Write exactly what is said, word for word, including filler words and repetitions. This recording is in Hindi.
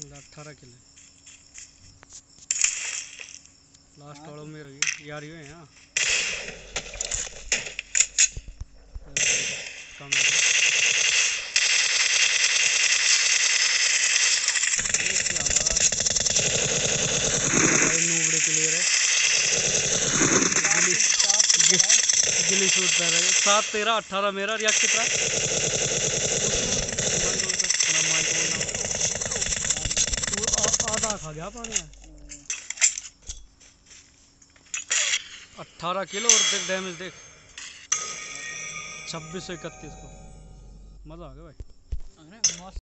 अठारह किलो लास्ट वालों में यार ये हैं कम नूबड़े क्लियर है गिली शूट कर रहे सात तेरह अठारह मेरा रिया कितना आधा खा गया पानी अठारह किलो और देख डैमेज देख छब्बीस सौ इकतीस को मजा आ गया भाई।